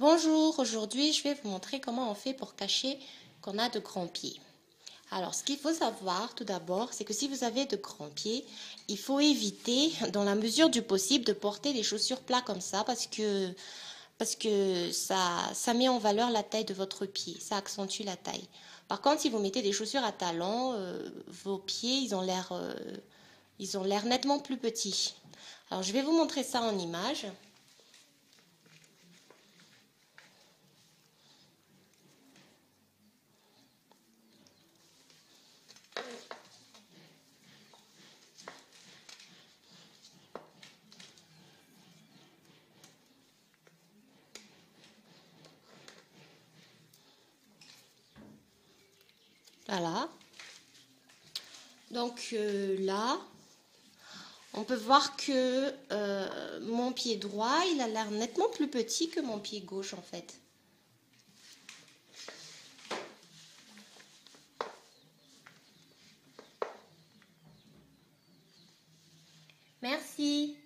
Bonjour, aujourd'hui je vais vous montrer comment on fait pour cacher qu'on a de grands pieds. Alors ce qu'il faut savoir tout d'abord, c'est que si vous avez de grands pieds, il faut éviter dans la mesure du possible de porter des chaussures plats comme ça parce que ça met en valeur la taille de votre pied, ça accentue la taille. Par contre, si vous mettez des chaussures à talons, vos pieds ils ont l'air nettement plus petits. Alors je vais vous montrer ça en image. Voilà. Donc là, on peut voir que mon pied droit, il a l'air nettement plus petit que mon pied gauche en fait. Merci.